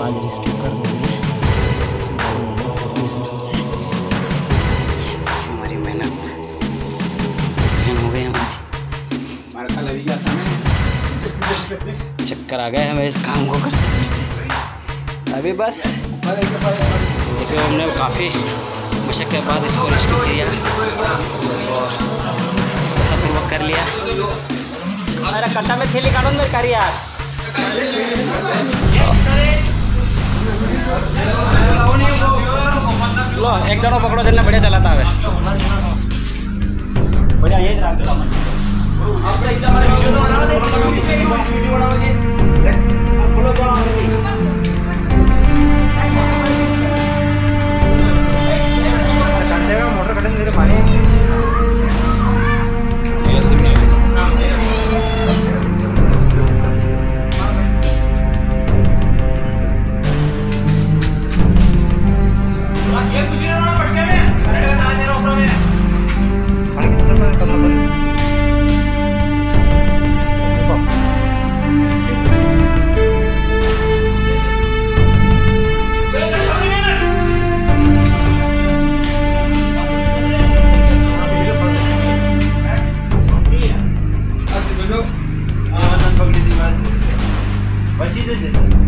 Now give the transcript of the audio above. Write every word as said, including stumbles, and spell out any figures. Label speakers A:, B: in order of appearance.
A: आज रेस्क्यू कर देंगे। हमारी मेहनत हो गई हमारी, चक्कर आ गए हमें इस काम को करते करते। अभी बस देखिए हमने काफ़ी मशक्क़त के बाद इसको रेस्क्यू किया और सफलतापूर्वक कर लिया। अरे कट्टा में थैली काटो मेरे कारी यार। लो एक जनो पकड़ो देना, बढ़िया चलाता है बढ़िया। ये मोटर कटेंगे मेरे पानी। Vai se descer.